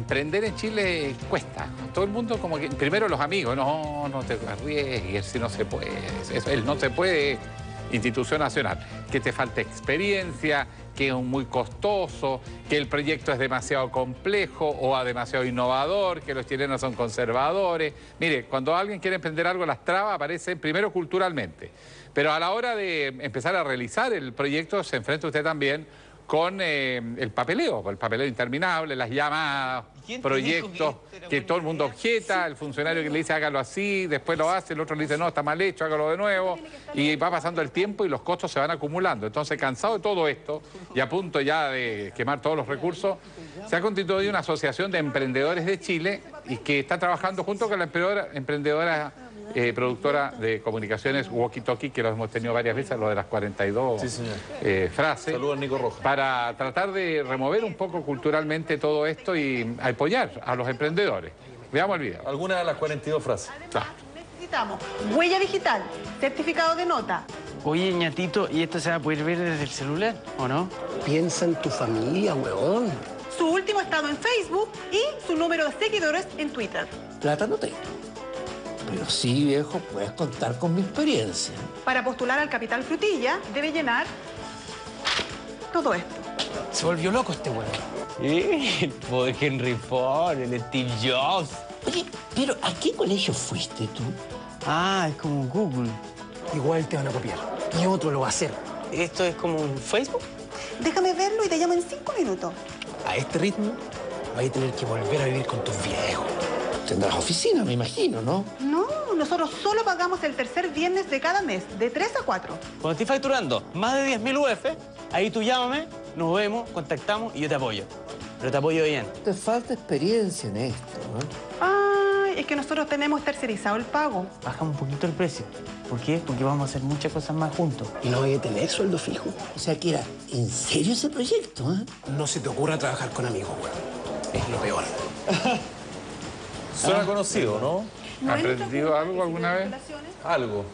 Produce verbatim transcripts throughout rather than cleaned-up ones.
emprender en Chile cuesta. Todo el mundo como que, primero los amigos, no, no te arriesgues, si no se puede. Eso, el no se puede, institución nacional. Que te falta experiencia, que es muy costoso, que el proyecto es demasiado complejo o demasiado innovador, que los chilenos son conservadores. Mire, cuando alguien quiere emprender algo, las trabas aparecen primero culturalmente. Pero a la hora de empezar a realizar el proyecto, se enfrenta usted también con eh, el papeleo, el papeleo interminable, las llamadas, proyectos que, que todo el mundo objeta, el funcionario que le dice hágalo así, después lo hace, el otro le dice no, está mal hecho, hágalo de nuevo, y va pasando el tiempo y los costos se van acumulando. Entonces, cansado de todo esto y a punto ya de quemar todos los recursos, se ha constituido una asociación de emprendedores de Chile y que está trabajando junto con la emprendedora, emprendedora Eh, productora de comunicaciones Walkie Talkie, que lo hemos tenido varias veces, lo de las cuarenta y dos sí, eh, frases. Saludos, Nico Rojas. Para tratar de remover un poco culturalmente todo esto y apoyar a los emprendedores. Veamos el video. Algunas de las cuarenta y dos frases. Claro. Necesitamos huella digital, certificado de nota. Oye, ñatito, ¿y esto se va a poder ver desde el celular, o no? Piensa en tu familia, huevón. Su último estado en Facebook y su número de seguidores en Twitter. Plata no tengo. Pero sí, viejo, puedes contar con mi experiencia. Para postular al Capital Frutilla, debe llenar todo esto. Se volvió loco este huevo. El poder Henry Ford, el Steve Jobs. Oye, pero ¿a qué colegio fuiste tú? Ah, es como Google. Igual te van a copiar. Y otro lo va a hacer. ¿Esto es como un Facebook? Déjame verlo y te llamo en cinco minutos. A este ritmo, vas a tener que volver a vivir con tus viejos. Tendrás oficina, me imagino, ¿no? No, nosotros solo pagamos el tercer viernes de cada mes, de tres a cuatro. Cuando estoy facturando más de diez mil U F, ahí tú llámame, nos vemos, contactamos y yo te apoyo. Pero te apoyo bien. Te falta experiencia en esto, ¿no? Ay, es que nosotros tenemos tercerizado el pago. Baja un poquito el precio. ¿Por qué? Porque vamos a hacer muchas cosas más juntos. Y no voy a tener sueldo fijo. O sea que era en serio ese proyecto, ¿eh? No se te ocurra trabajar con amigos, güey. Es lo peor. Suena ah, conocido, ¿no? ¿Ha aprendido algo alguna vez? Algo.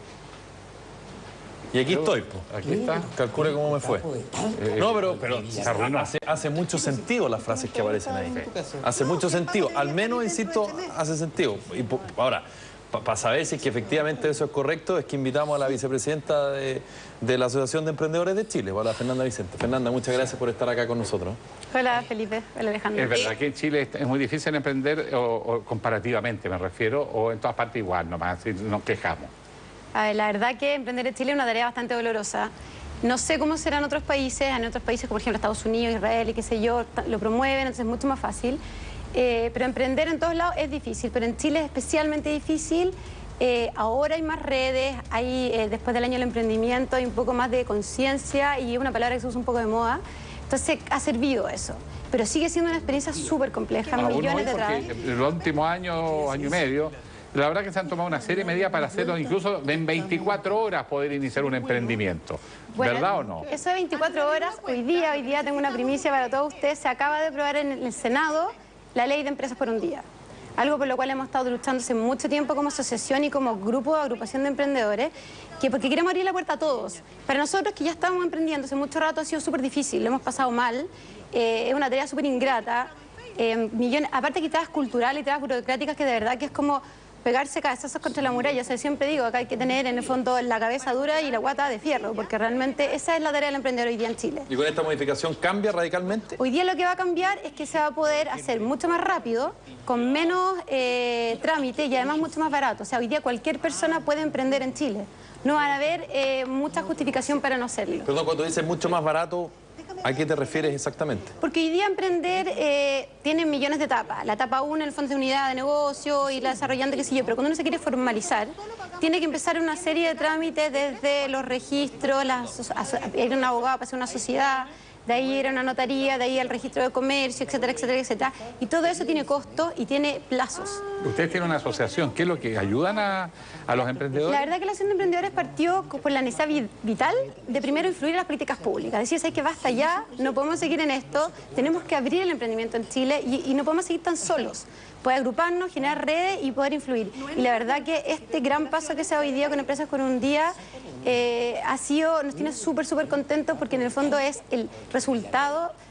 Y aquí estoy, pues. Aquí está. Calcule cómo me fue. Eh, no, pero, pero hace, hace mucho sentido las frases que aparecen ahí. Hace mucho sentido. Al menos, insisto, hace sentido. Y ahora, para pa saber si es que efectivamente eso es correcto, es que invitamos a la vicepresidenta de, de la Asociación de Emprendedores de Chile, a la Fernanda Vicente. Fernanda, muchas gracias por estar acá con nosotros. Hola, Felipe. Hola, Alejandro. Es verdad que en Chile es muy difícil emprender, o, o comparativamente me refiero, o en todas partes igual, nomás, si nos quejamos. A ver, la verdad que emprender en Chile es una tarea bastante dolorosa. No sé cómo será en otros países, en otros países como por ejemplo Estados Unidos, Israel y qué sé yo, lo promueven, entonces es mucho más fácil. Eh, pero emprender en todos lados es difícil, pero en Chile es especialmente difícil. Eh, ahora hay más redes, hay, eh, después del año del emprendimiento hay un poco más de conciencia y es una palabra que se usa un poco de moda. Entonces ha servido eso, pero sigue siendo una experiencia súper compleja, Aún millones de hoy, trabas. En los últimos años, año y medio, la verdad que se han tomado una serie de medidas para hacerlo, incluso en veinticuatro horas poder iniciar un emprendimiento. Bueno, ¿verdad o no? Eso de veinticuatro horas, hoy día, hoy día tengo una primicia para todos ustedes, se acaba de aprobar en el Senado la ley de empresas por un día. Algo por lo cual hemos estado luchando hace mucho tiempo como asociación y como grupo de agrupación de emprendedores, que porque queremos abrir la puerta a todos. Para nosotros que ya estamos emprendiendo hace mucho rato ha sido súper difícil, lo hemos pasado mal, eh, es una tarea súper ingrata, eh, millones, aparte que trabas culturales y trabas burocráticas que de verdad que es como pegarse cabezazos contra la muralla. O sea, siempre digo, acá hay que tener en el fondo la cabeza dura y la guata de fierro, porque realmente esa es la tarea del emprendedor hoy día en Chile. ¿Y con esta modificación cambia radicalmente? Hoy día lo que va a cambiar es que se va a poder hacer mucho más rápido, con menos eh, trámite y además mucho más barato. O sea, hoy día cualquier persona puede emprender en Chile. No van a haber eh, mucha justificación para no hacerlo. Perdón, cuando dices mucho más barato, ¿a qué te refieres exactamente? Porque hoy día emprender eh, tiene millones de etapas. La etapa uno, en el fondo de unidad de negocio y la desarrollante, qué sé yo. Pero cuando uno se quiere formalizar, tiene que empezar una serie de trámites desde los registros, la, ir a un abogado para hacer una sociedad, de ahí ir a una notaría, de ahí al registro de comercio, etcétera, etcétera, etcétera. Y todo eso tiene costos y tiene plazos. Ustedes tienen una asociación, ¿qué es lo que ayudan a, a los emprendedores? La verdad que la Asociación de Emprendedores partió por la necesidad vital de primero influir en las políticas públicas. Decir, ¿sabes que basta ya? No podemos seguir en esto, tenemos que abrir el emprendimiento en Chile y, y no podemos seguir tan solos. Poder agruparnos, generar redes y poder influir. Y la verdad que este gran paso que se da hoy día con Empresas por un Día eh, ha sido, nos tiene súper, súper contentos porque en el fondo es el resultado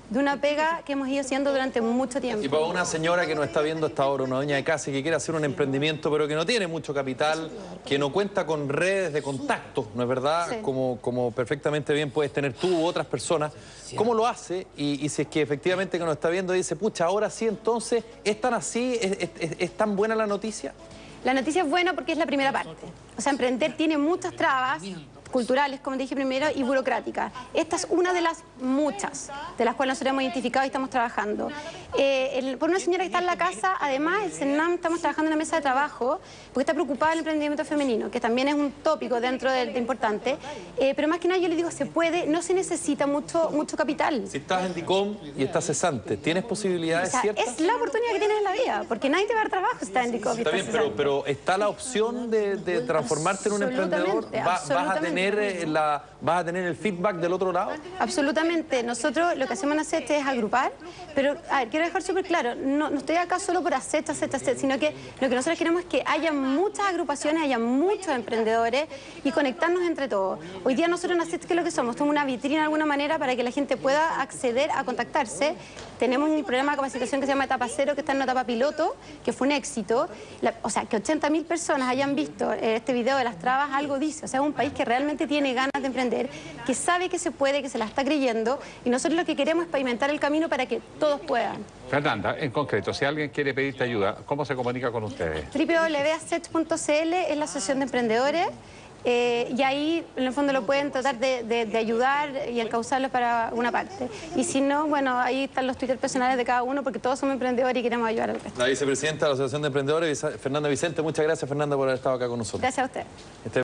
de una pega que hemos ido haciendo durante mucho tiempo. Y para una señora que no está viendo esta hora, una doña de casa y que quiere hacer un emprendimiento, pero que no tiene mucho capital, que no cuenta con redes de contacto, ¿no es verdad? Sí. Como, como perfectamente bien puedes tener tú u otras personas. ¿Cómo lo hace? Y, y si es que efectivamente que nos está viendo dice, pucha, ahora sí, entonces, ¿es tan así? ¿Es, es, es, es tan buena la noticia? La noticia es buena porque es la primera parte. O sea, emprender tiene muchas trabas culturales, como te dije primero, y burocráticas. Esta es una de las muchas de las cuales nosotros hemos identificado y estamos trabajando. Eh, el, por una señora que está en la casa, además, el CENAM estamos trabajando en una mesa de trabajo porque está preocupada del emprendimiento femenino, que también es un tópico dentro de, de importante. Eh, pero más que nada yo le digo, se puede, no se necesita mucho, mucho capital. Si estás en DICOM y estás cesante, ¿tienes posibilidades O sea, ciertas? es la oportunidad que tienes en la vida, porque nadie te va a dar trabajo si estás en DICOM y Está estás bien, pero, cesante. pero ¿está la opción de, de transformarte en un emprendedor? Absolutamente, ¿Va- ¿Vas a absolutamente. tener eh, la, vas a tener el feedback del otro lado? Absolutamente. Nosotros lo que hacemos en ACET es agrupar, pero a ver, quiero dejar súper claro, no, no estoy acá solo por ACET, ACET, ACET, sino que lo que nosotros queremos es que haya muchas agrupaciones, haya muchos emprendedores y conectarnos entre todos. Hoy día nosotros en ACET, ¿qué es lo que somos? Somos una vitrina de alguna manera para que la gente pueda acceder a contactarse. Tenemos un programa de capacitación que se llama Etapa Cero, que está en una etapa piloto, que fue un éxito. La, o sea, que ochenta mil personas hayan visto este video de las trabas, algo dice. O sea, es un país que realmente tiene ganas de emprender, que sabe que se puede, que se la está creyendo, y nosotros lo que queremos es pavimentar el camino para que todos puedan. Fernanda, en concreto, si alguien quiere pedirte ayuda, ¿cómo se comunica con ustedes? doble u doble u doble u punto acet punto c l es la asociación de emprendedores. Eh, y ahí, en el fondo, lo pueden tratar de, de, de ayudar y encauzarlos para una parte. Y si no, bueno, ahí están los Twitter personales de cada uno, porque todos somos emprendedores y queremos ayudar al resto. La vicepresidenta de la Asociación de Emprendedores, Fernanda Vicente. Muchas gracias, Fernanda, por haber estado acá con nosotros. Gracias a usted. Este